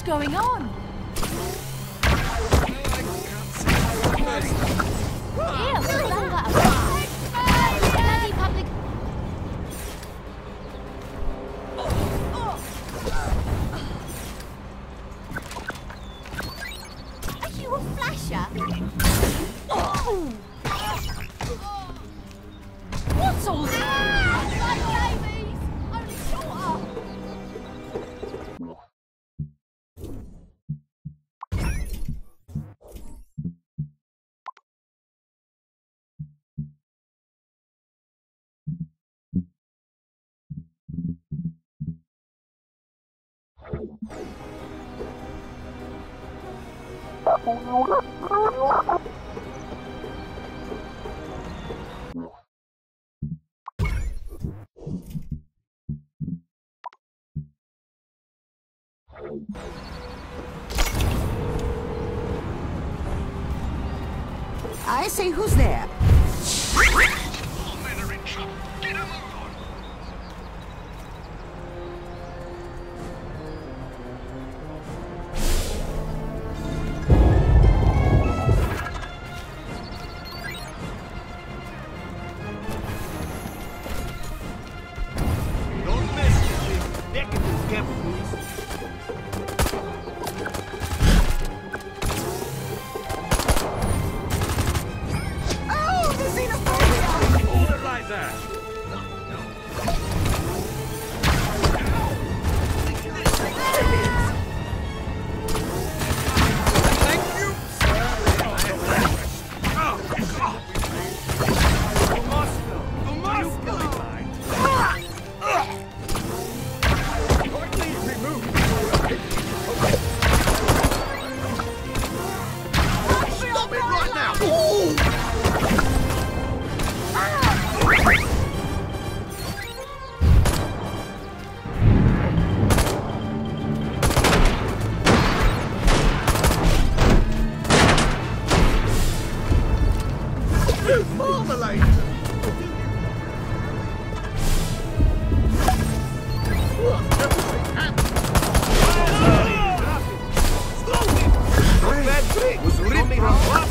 going on? Ew, what's all that about? Bloody public... Are you a flasher? Oh! What's all that? Like babies, only shorter. I say, who's there? All men are in trouble. Get a move on. Don't mess with me. Decadence chemicals. Oh, the xenophobia! Hold it like that. Thank you, Stop it right now! Marmalade! Bad trick! Was ripping on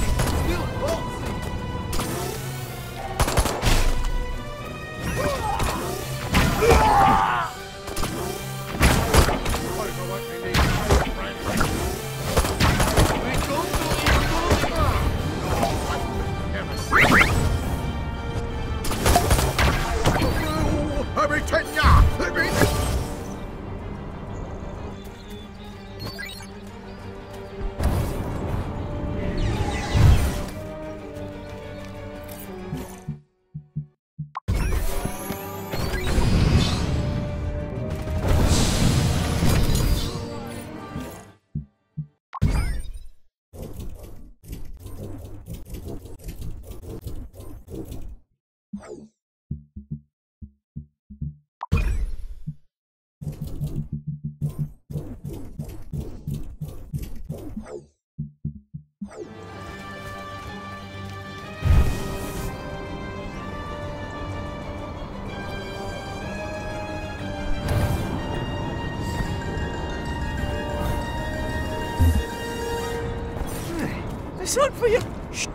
It's not for you. Shh.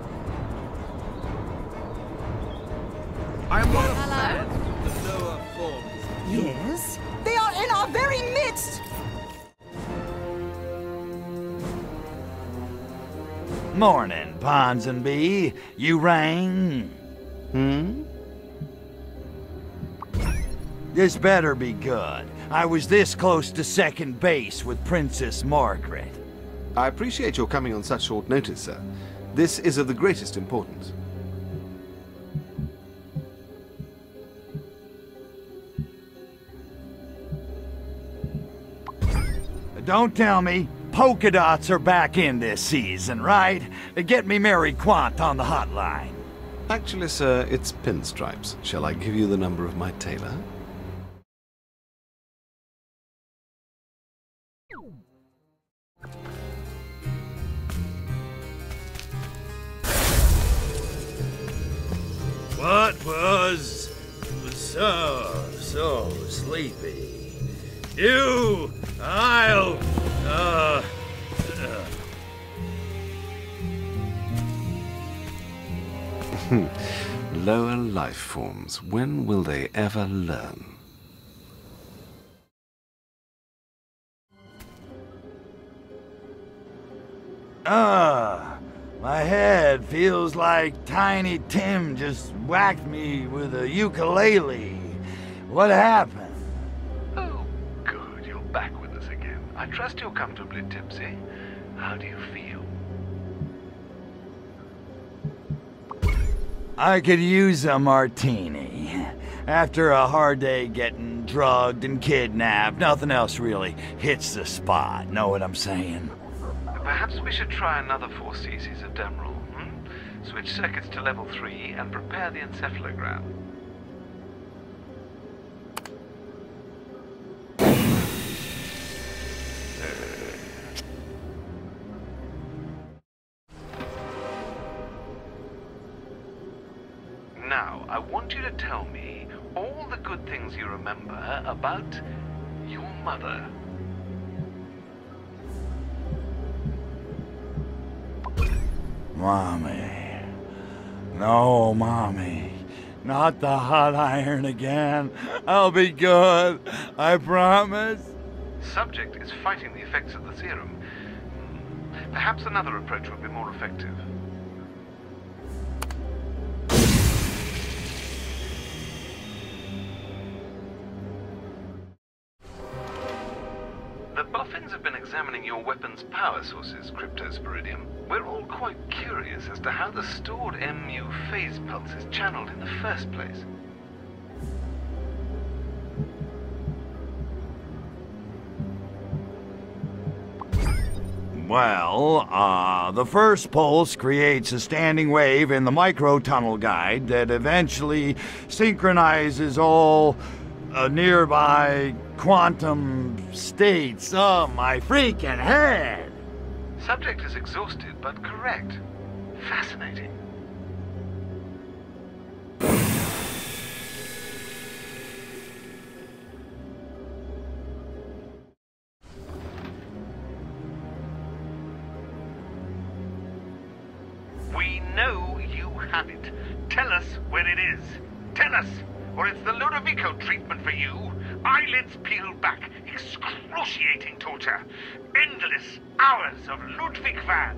I am not a Hello? fan of the lower forms. Yes? They are in our very midst! Morning, Ponsonby. You rang? This better be good. I was this close to second base with Princess Margaret. I appreciate your coming on such short notice, sir. This is of the greatest importance. Don't tell me polka dots are back in this season, right? Get me Mary Quant on the hotline. Actually, sir, it's pinstripes. Shall I give you the number of my tailor? What was so sleepy? I'll Lower life forms. When will they ever learn? My head feels like Tiny Tim just whacked me with a ukulele. What happened? Oh, good. You're back with us again. I trust you're comfortably tipsy. How do you feel? I could use a martini. After a hard day getting drugged and kidnapped, nothing else really hits the spot. Know what I'm saying? Perhaps we should try another 4 cc's of Demerol. Switch circuits to level 3 and prepare the encephalogram. Now, I want you to tell me all the good things you remember about your mother. Mommy. No, Mommy. Not the hot iron again. I'll be good. I promise. Subject is fighting the effects of the serum. Perhaps another approach would be more effective. The Boffins have been examining your weapon's power sources, Cryptosporidium. We're all quite curious as to how the stored MU phase pulse is channeled in the first place. Well, the first pulse creates a standing wave in the microtunnel guide that eventually synchronizes all nearby quantum states. Oh, my freaking head! Subject is exhausted, but correct. Fascinating. We know you have it. Tell us where it is. Tell us, or it's the Ludovico treatment for you. Eyelids peeled back, excruciating torture, endless hours of Ludwig van.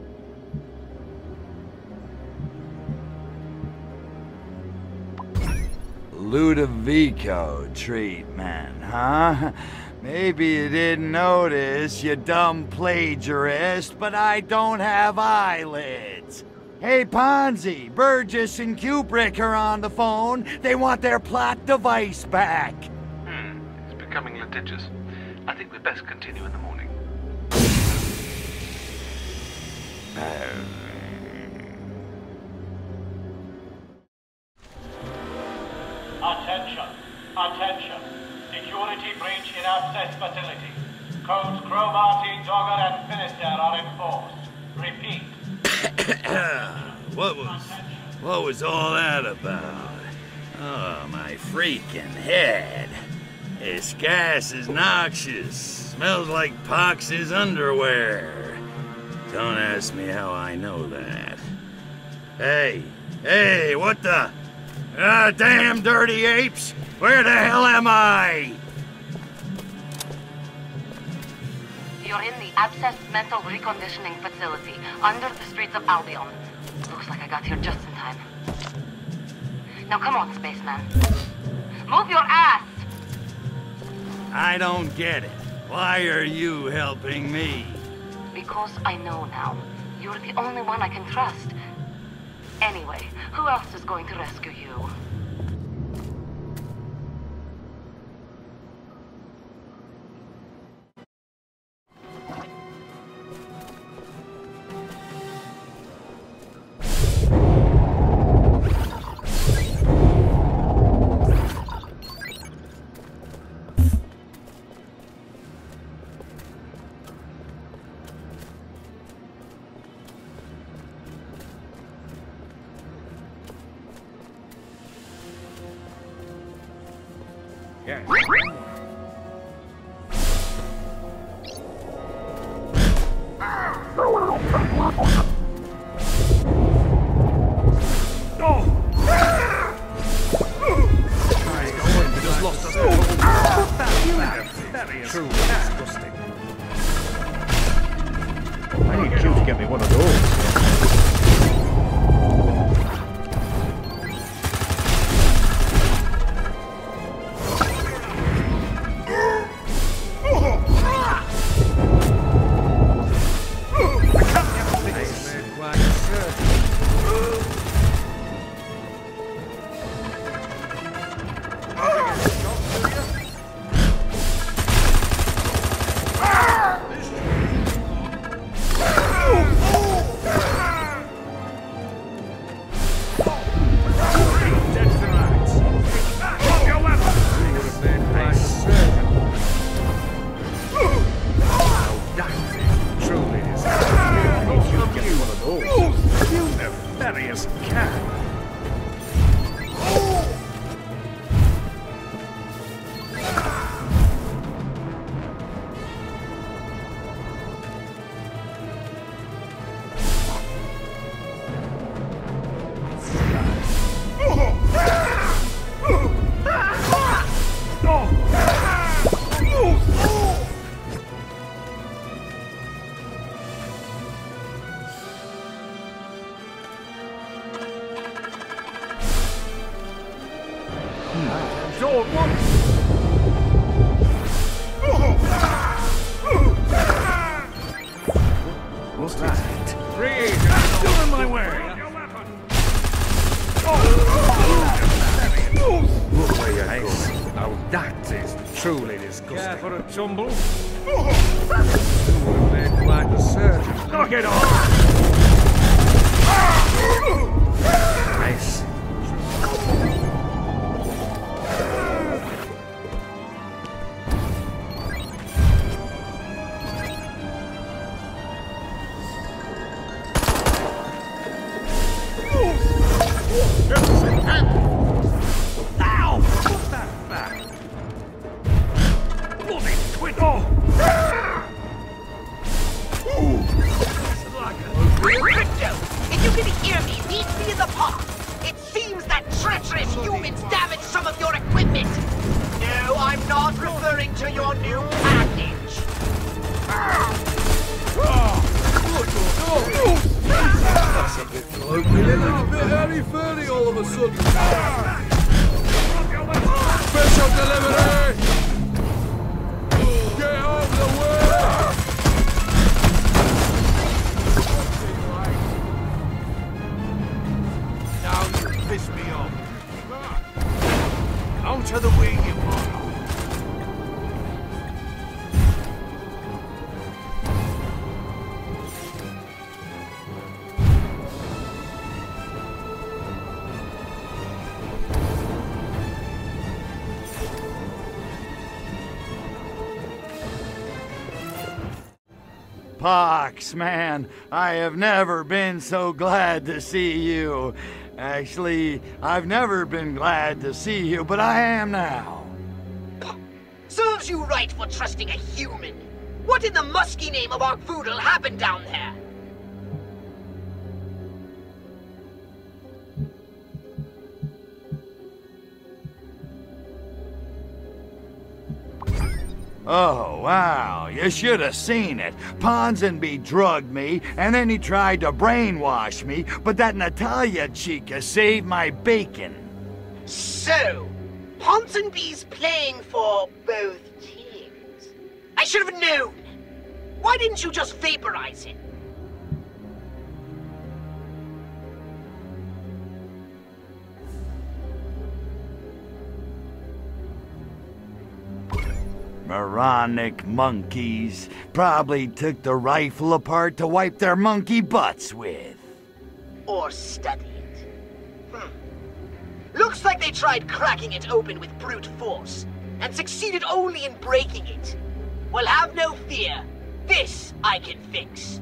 Ludovico treatment, huh? Maybe you didn't notice, you dumb plagiarist, but I don't have eyelids. Hey, Ponzi, Burgess and Kubrick are on the phone. They want their plot device back. It's becoming litigious. I think we'd best continue in the morning. Attention! Attention! Security breach in access facility. Codes Cromarty, Dogger, and Finisterre are enforced. Repeat. What was all that about? Oh, my freaking head. This gas is noxious. Smells like Pox's underwear. Don't ask me how I know that. Hey, what the? Damn dirty apes! Where the hell am I? You're in the Abscess Mental Reconditioning Facility, under the streets of Albion. Looks like I got here just in time. Now come on, spaceman. Move your ass! I don't get it. Why are you helping me? Because I know now. You're the only one I can trust. Anyway, who else is going to rescue you? True disgusting. I need you to get me one of those. Tumble. You would have made quite the surgeon. Knock it off! Nice. Ow! Put that back! Bloody twit! Oh! Crypto, if you can hear me, meet me in the park. It seems that treacherous humans damaged some of your equipment. No, I'm not referring to your new package. That's a bit colloquial. A bit airy-fairy all of a sudden. Special delivery! Get out of the way! Now you piss me off. Out of the way, you moron. Pox, man, I have never been so glad to see you. Actually, I've never been glad to see you, but I am now. Serves you right for trusting a human. What in the musky name of our poodle happened down there? Oh, wow, you should have seen it. Ponsonby drugged me, and then he tried to brainwash me, but that Natalia chica saved my bacon. So, Ponsonby's playing for both teams. I should have known. Why didn't you just vaporize it? Moronic monkeys probably took the rifle apart to wipe their monkey butts with. Or study it. Looks like they tried cracking it open with brute force, and succeeded only in breaking it. Well, have no fear. This I can fix.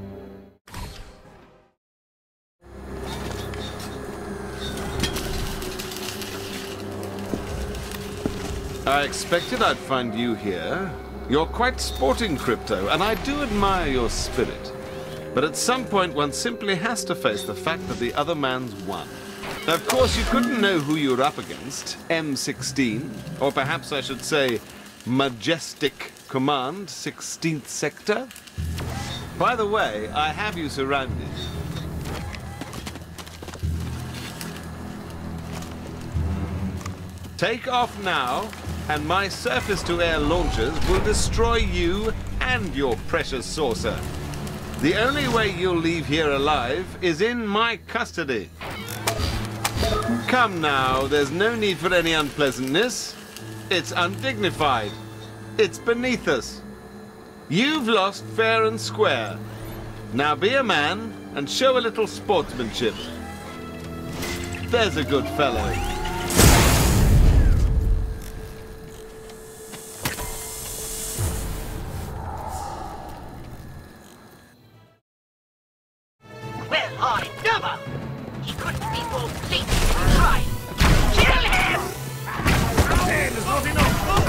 I expected I'd find you here. You're quite sporting, Crypto, and I do admire your spirit. But at some point, one simply has to face the fact that the other man's won. Of course, you couldn't know who you were up against. M16, or perhaps I should say, Majestic Command, 16th Sector. By the way, I have you surrounded. Take off now, and my surface-to-air launchers will destroy you and your precious saucer. The only way you'll leave here alive is in my custody. Come now, there's no need for any unpleasantness. It's undignified. It's beneath us. You've lost fair and square. Now be a man and show a little sportsmanship. There's a good fellow. Well, I never! He couldn't be more blatant than trying. Kill him! Hey, there's not enough!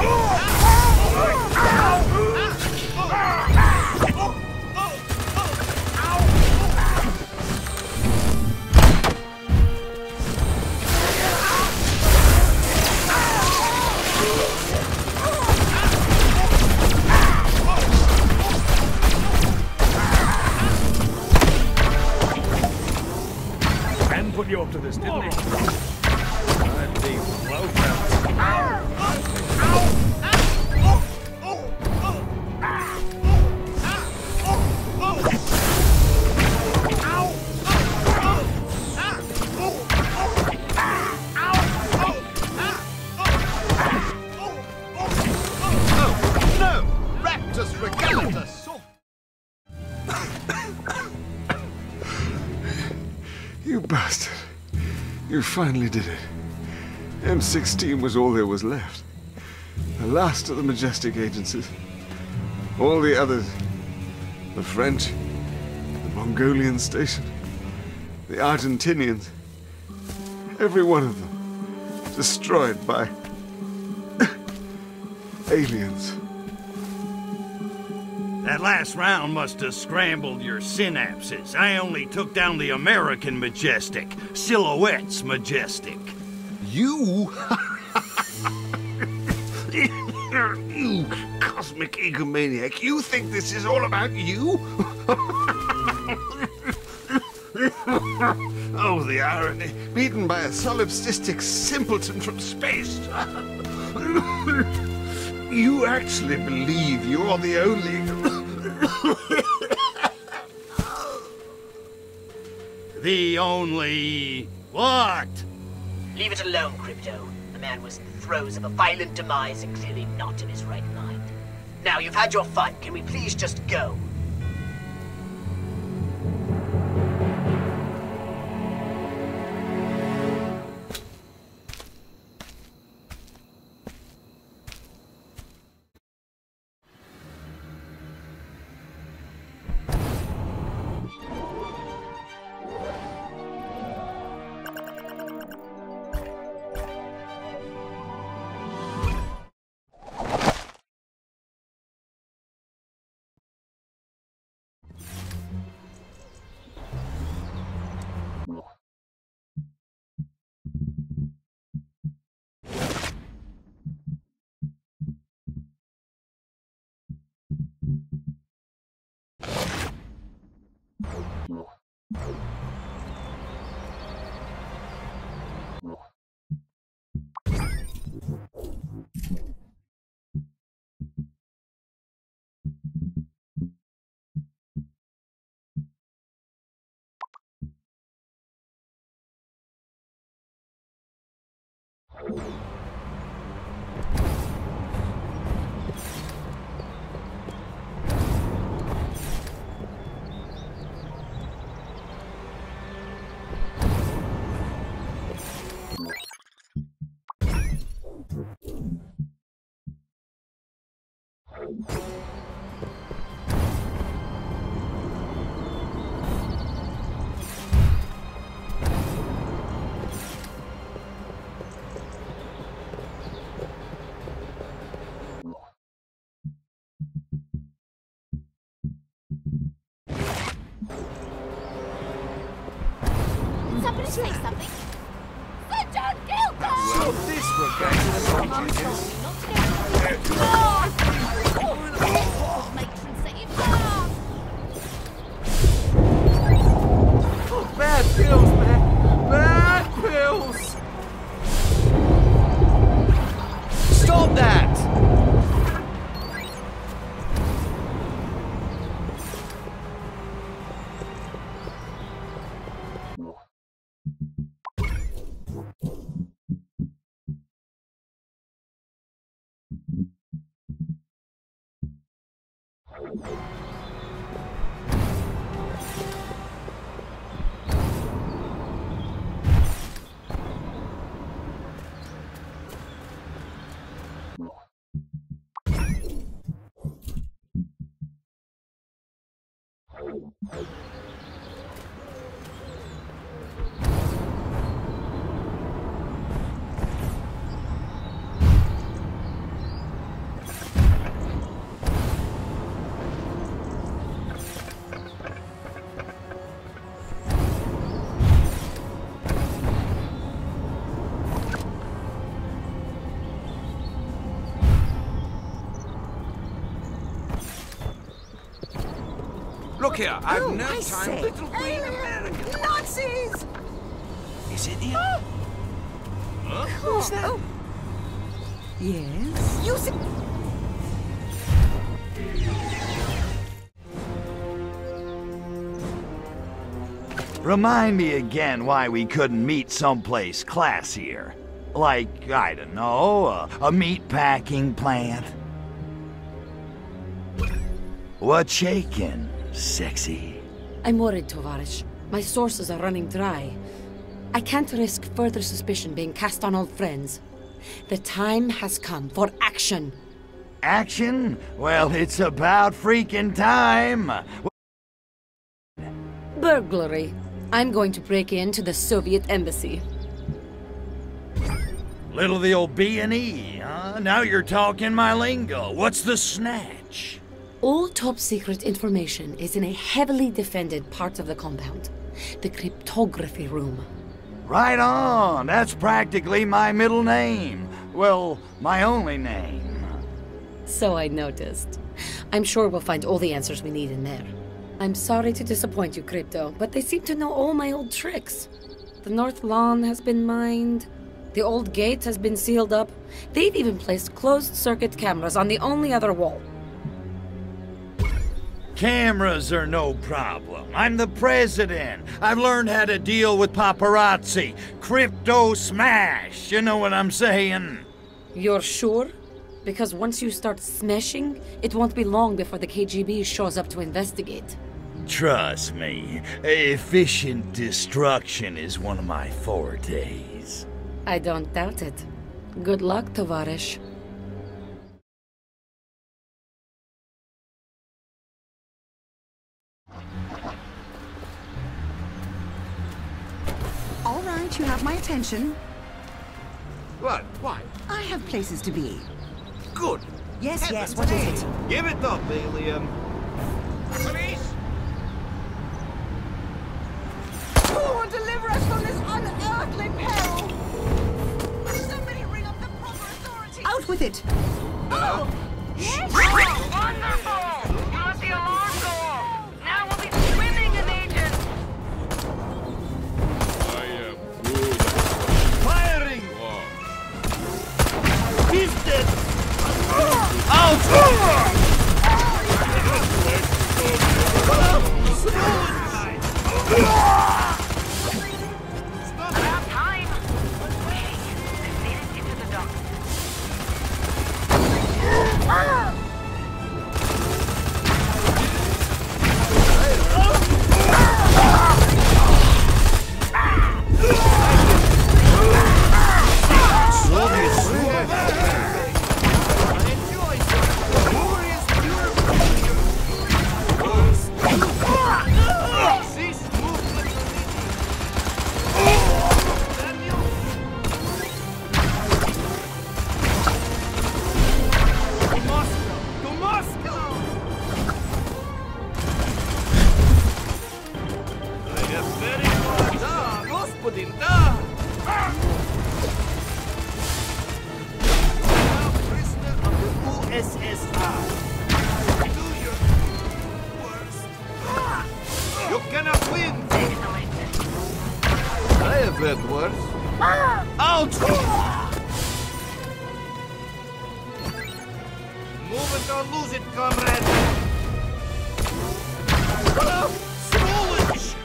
Ben put you up to this, didn't he? I'd be well You bastard. You finally did it. M16 was all there was left. The last of the Majestic agencies. All the others. The French, the Mongolian station, the Argentinians. Every one of them destroyed by aliens. That last round must have scrambled your synapses. I only took down the American Majestic. Silhouette's Majestic. You? You cosmic egomaniac. You think this is all about you? Oh, the irony. Beaten by a solipsistic simpleton from space. You actually believe you're the only... The only... what? Leave it alone, Crypto. The man was in the throes of a violent demise and clearly not in his right mind. Now, you've had your fun. Can we please just go? Somebody say something. Sir John Gilbert! So this will get to the Mum told me not to get matron save her! Oh, bad pills, man! Bad pills! Stop that! Look here, I've Oh, no I time. say. Little green American. Nazis! Is it here? Who's that? Oh. Yes? You see... Remind me again why we couldn't meet someplace classier. Like, I don't know, a meat-packing plant? What's shaking, sexy? I'm worried, Tovarish. My sources are running dry. I can't risk further suspicion being cast on old friends. The time has come for action. Action? Well, it's about freaking time! Burglary. I'm going to break into the Soviet embassy. Little the old B&E, huh? Now you're talking my lingo. What's the snatch? All top-secret information is in a heavily defended part of the compound. The cryptography room. Right on! That's practically my middle name. Well, my only name. So I noticed. I'm sure we'll find all the answers we need in there. I'm sorry to disappoint you, Crypto, but they seem to know all my old tricks. The North Lawn has been mined. The old gate has been sealed up. They've even placed closed-circuit cameras on the only other wall. Cameras are no problem. I'm the president. I've learned how to deal with paparazzi. Crypto smash. You know what I'm saying? You're sure? Because once you start smashing, it won't be long before the KGB shows up to investigate. Trust me, efficient destruction is one of my fortes. I don't doubt it. Good luck, Tovarish. All right, you have my attention. What? Why? I have places to be. Good. Yes, yes, what is it? Give it up, alien. Police! Who will deliver us from this unearthly peril? Somebody ring up the proper authority! Out with it! Oh! Yes? Wonderful! You let the alarm go off! Now we'll be swimming in agents! I am good. Firing! He's dead! About time! Wait, they've made it into the dock. This movement wind! I have heard worse. Out! Move it or lose it, comrade! Swollen!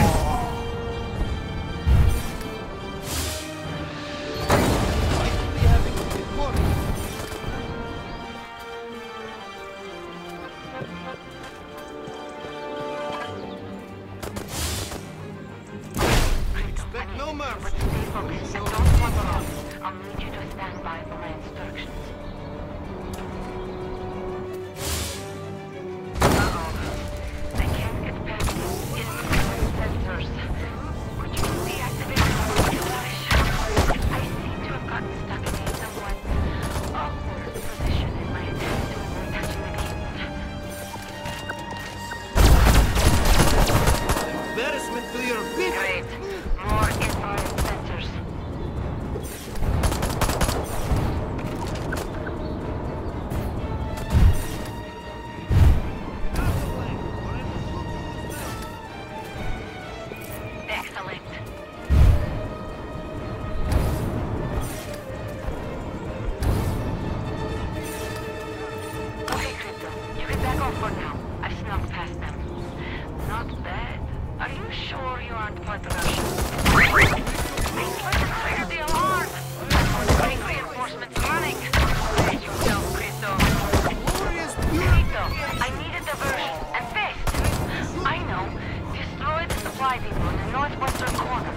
Expect no mercy. Stay focused and don't wander off. I'll need you to stand by for my instructions. I can't get past these infrared sensors. Would you deactivate them when you wish? I seem to have gotten stuck in a somewhat awkward position in my attempt to avoid touching the beams. Embarrassment to your people! Great. More infrared sensors. Excellent. Okay, Crypto. You can back off for now. I've snuck past them. Not bad. Are you sure you aren't part of Russia? Let's clear the alarm! Bring reinforcements running! Brace yourself, Crypto. Crypto, I need a diversion, and fast! I know. Destroy the supply depot in the northwestern corner.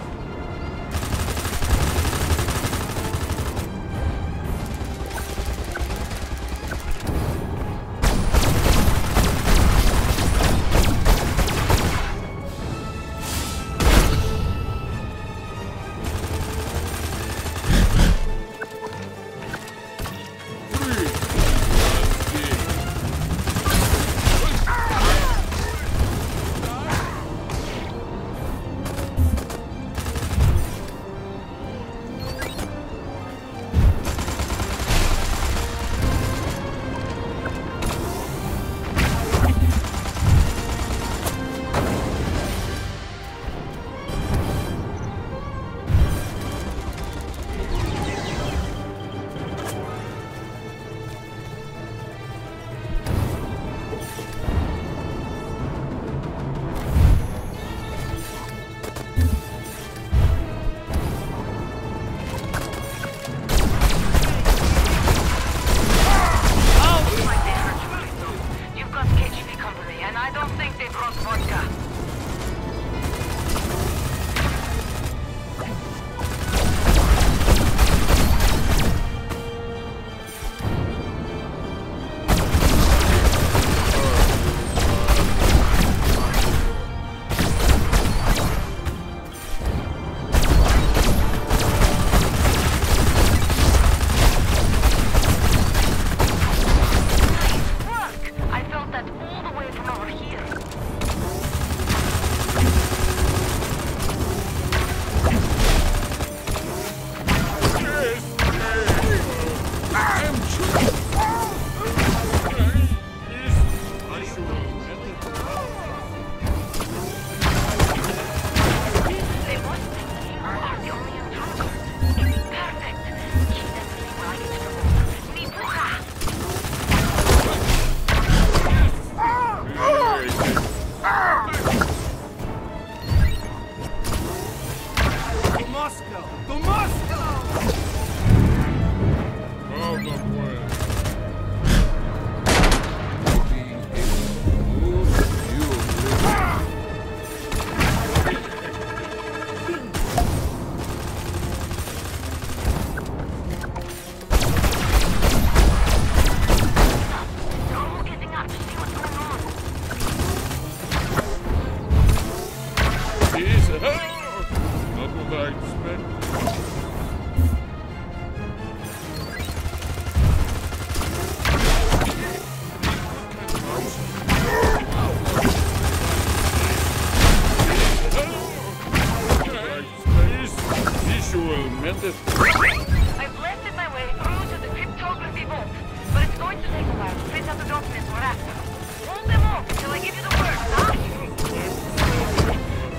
I've blasted my way through to the cryptography vault, but it's going to take a while to print out the documents we're after. Hold them off until I give you the word, huh?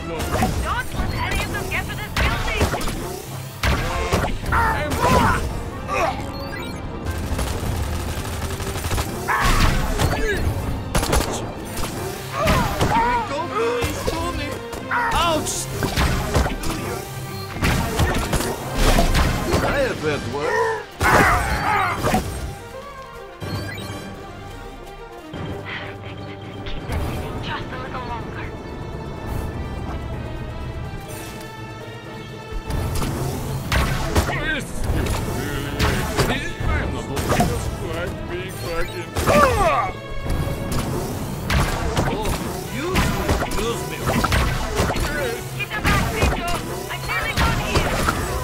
Ouch! I have that word. Keep them sitting just a little longer. I'm not just like being fucking... Use me. Keep them back, Pedro. I'm nearly done here.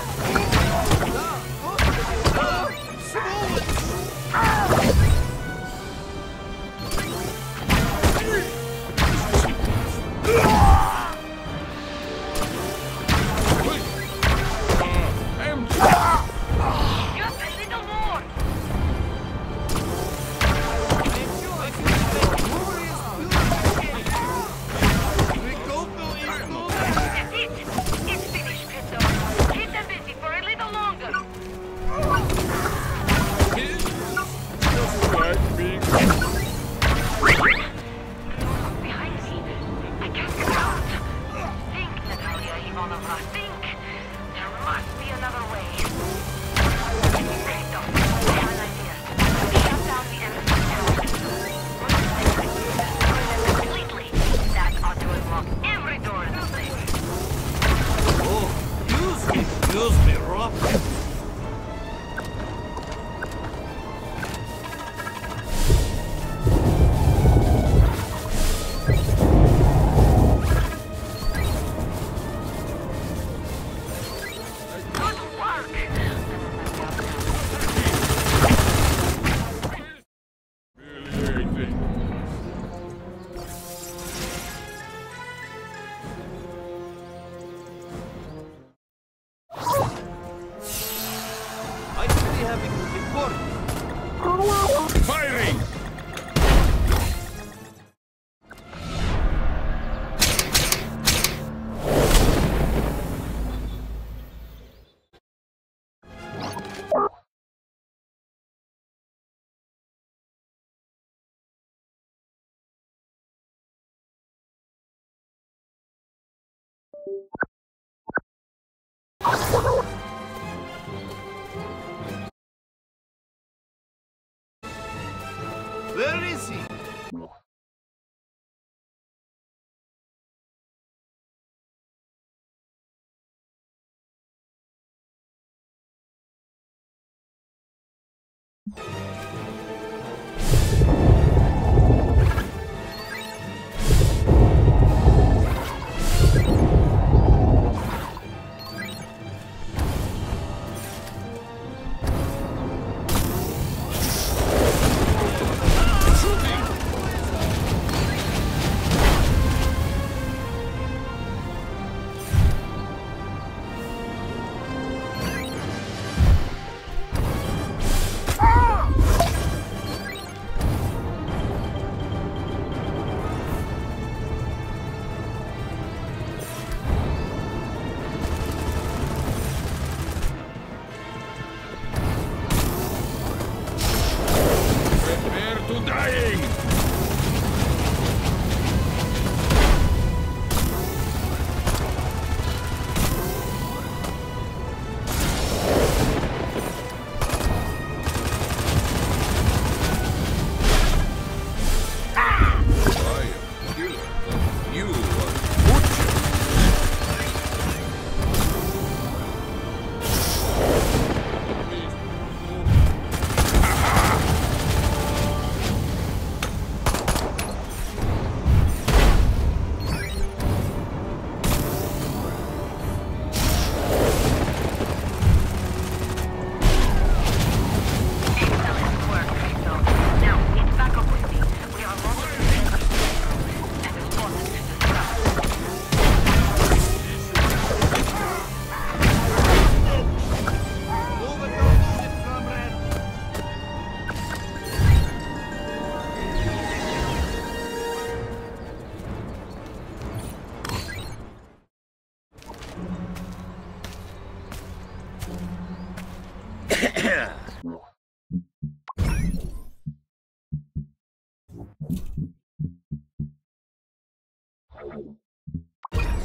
Just a little more. It's finished, Pedro. Keep them busy for a little longer. Just like being... Behind me. I can't get out. Think, Natalia Ivanovna, think. There must be another way. Pedro, I have an idea. Shut down the enemy tower. Completely. That ought to unlock every door in the place. Oh, use me, Rob. Good work. Humiliating. I should be having a report. Firing! Where is he?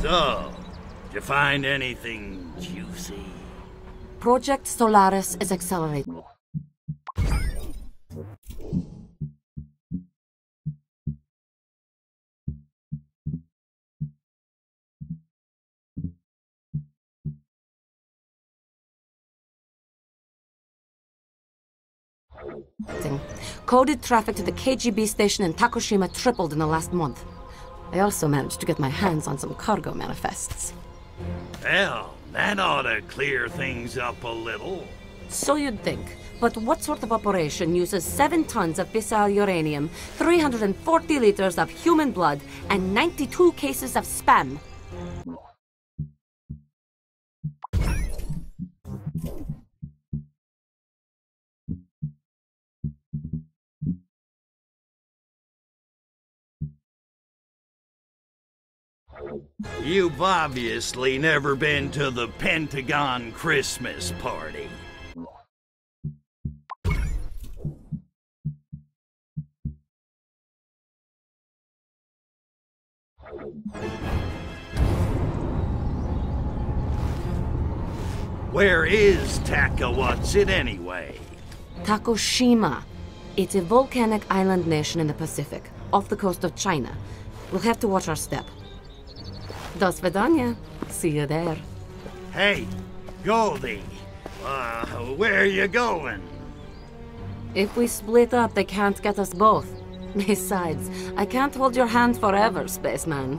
So, did you find anything juicy? Project Solaris is accelerating. Coded traffic to the KGB station in Takushima tripled in the last month. I also managed to get my hands on some cargo manifests. Well, that ought to clear things up a little. So you'd think. But what sort of operation uses 7 tons of fissile uranium, 340 liters of human blood, and 92 cases of spam? You've obviously never been to the Pentagon Christmas party. Where is Takawatsit anyway? Takushima. It's a volcanic island nation in the Pacific, off the coast of China. We'll have to watch our step. Do svidaniya. See you there. Hey, go thee. Where are you going? If we split up, they can't get us both. Besides, I can't hold your hand forever, spaceman.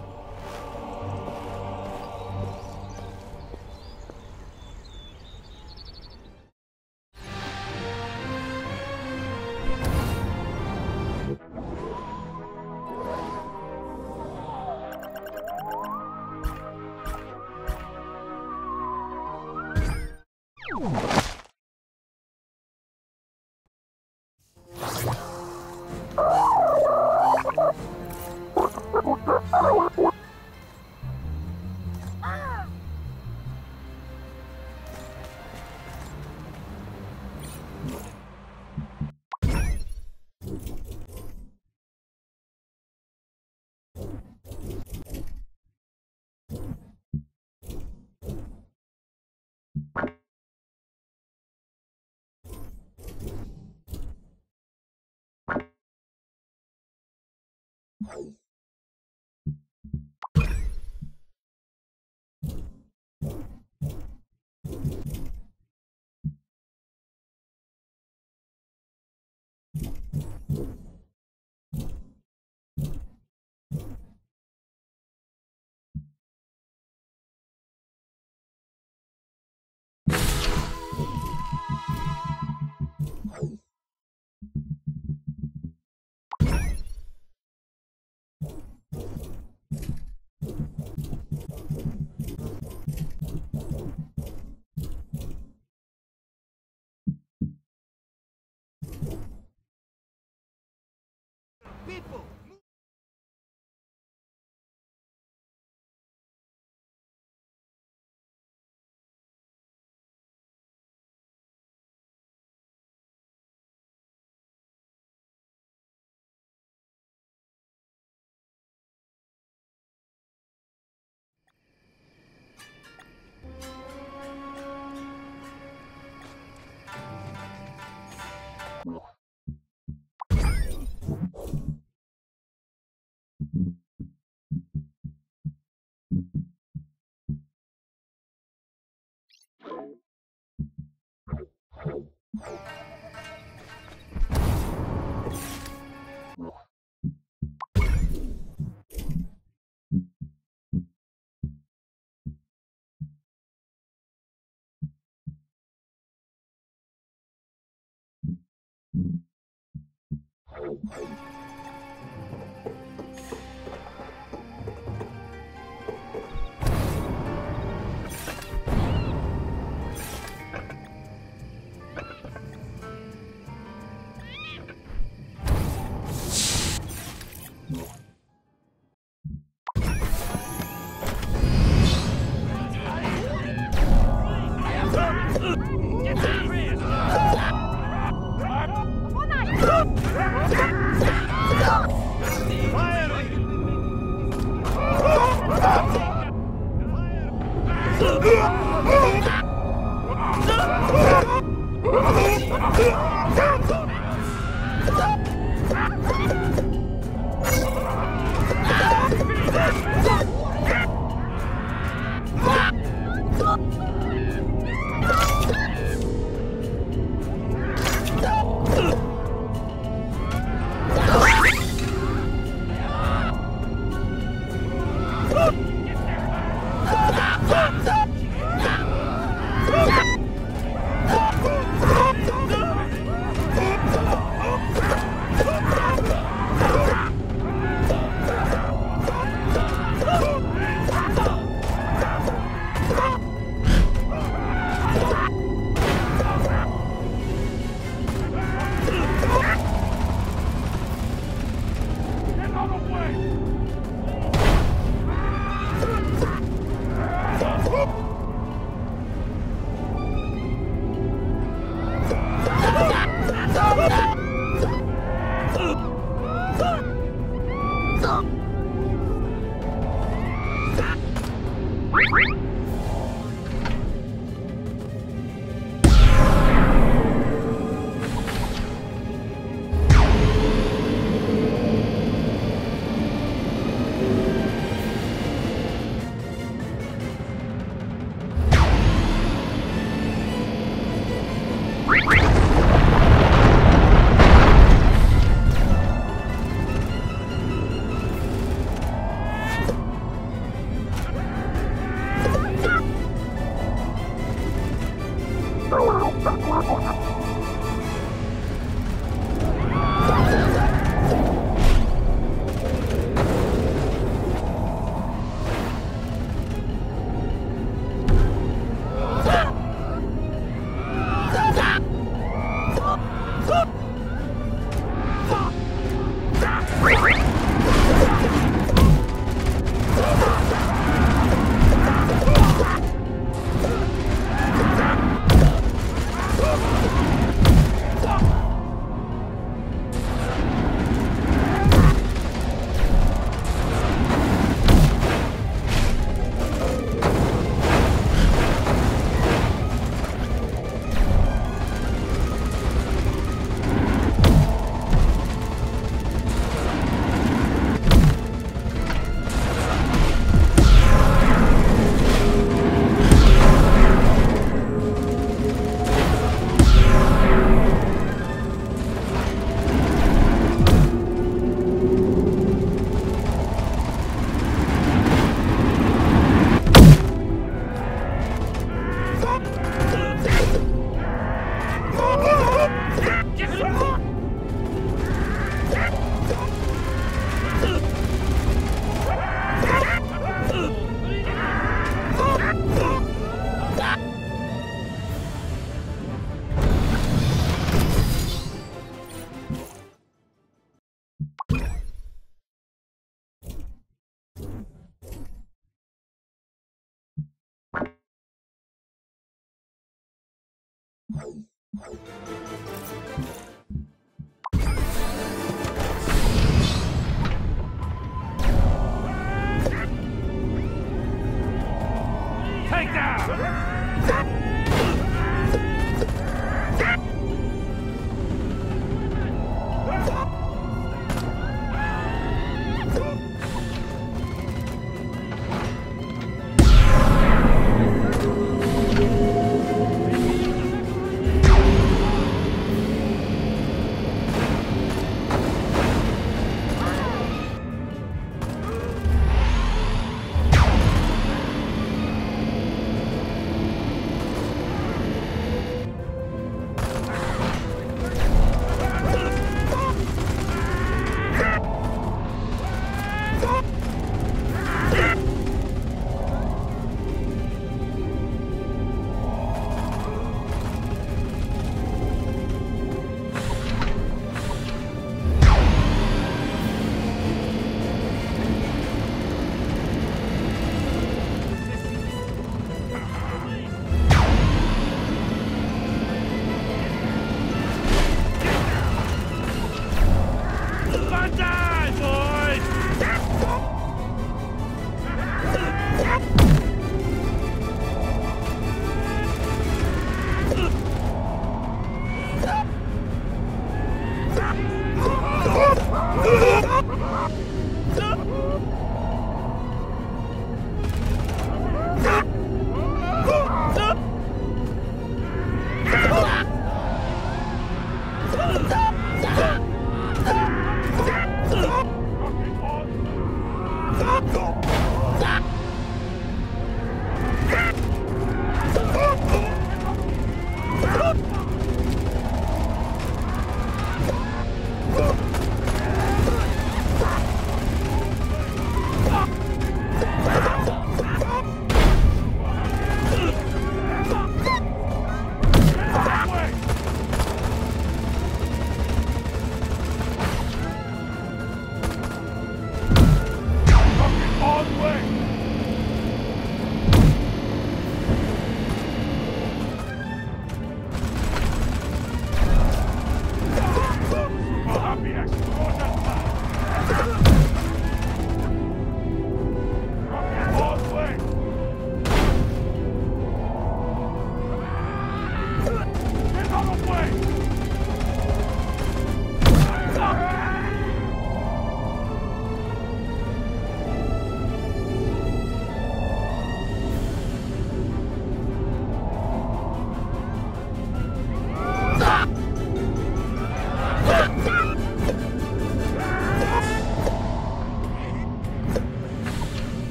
Take down!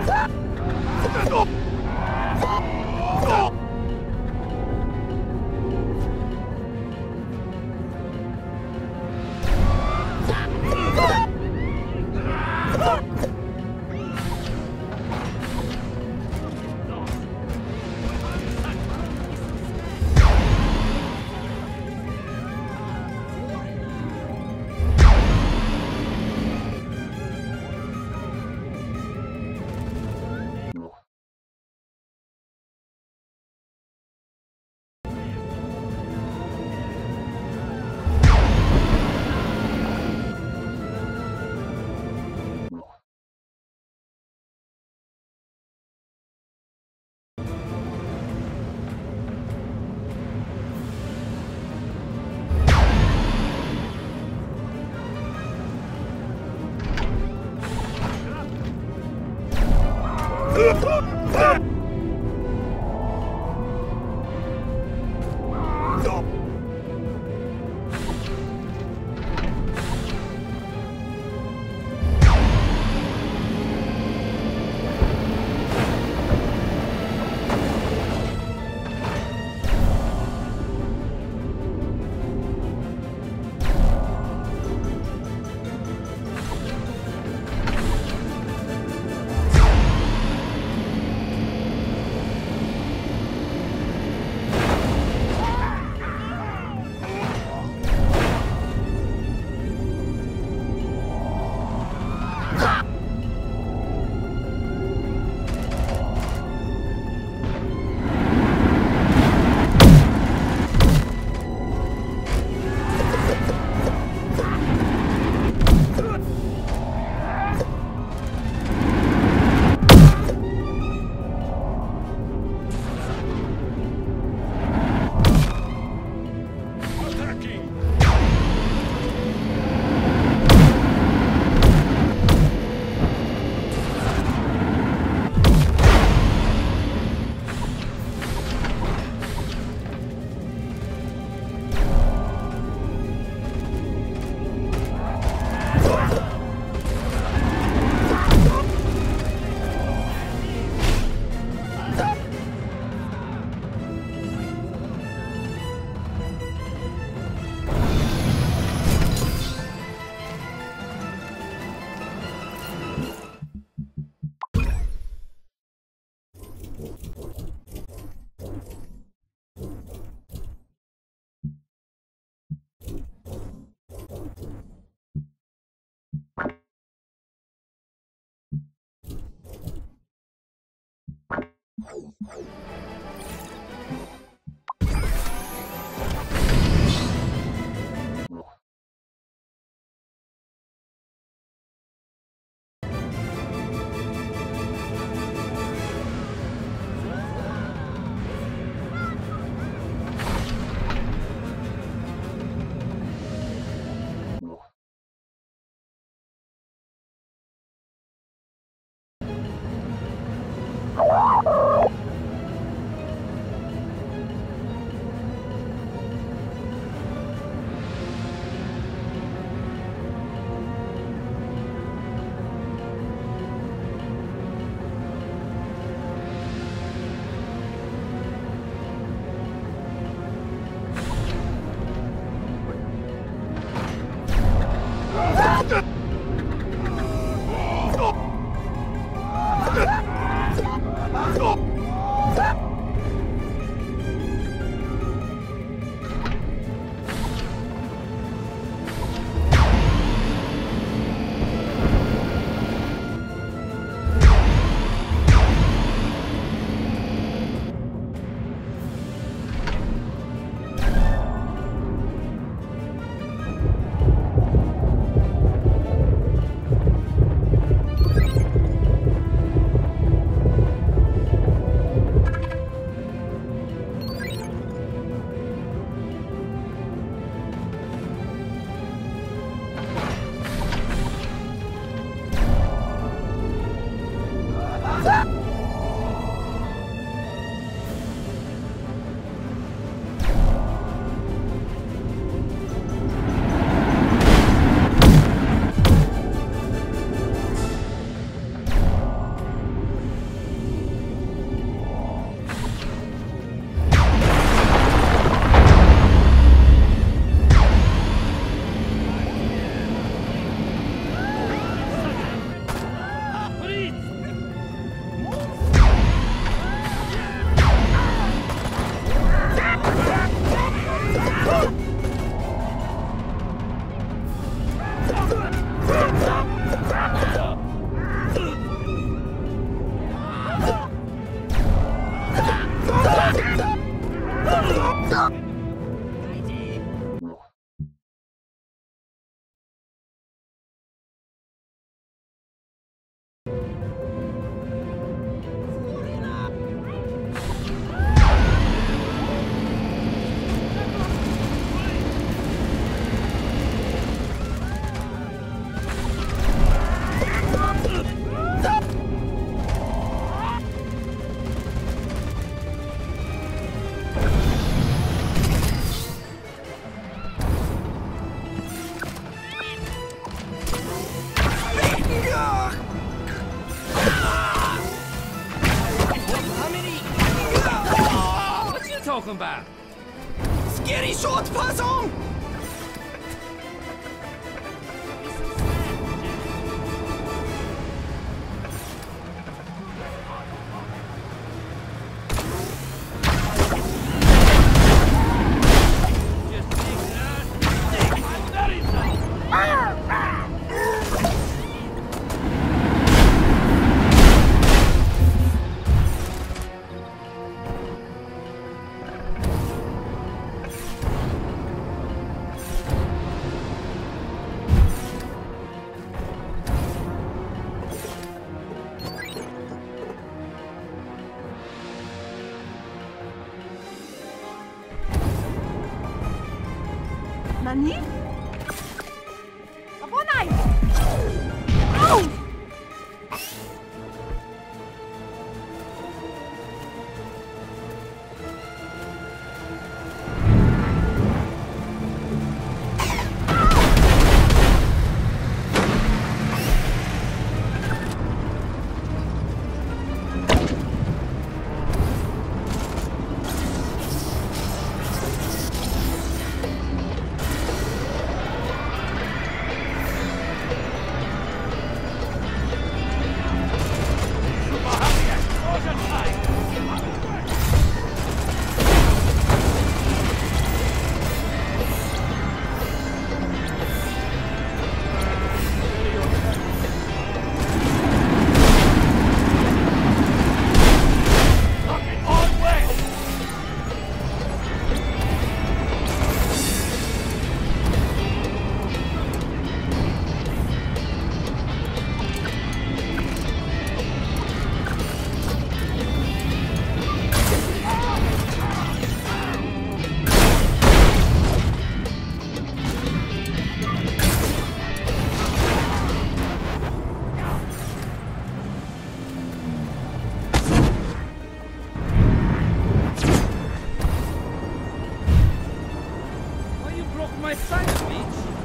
Oh! talking about? Scary short person! Nani? Abonai! Au! My side speech?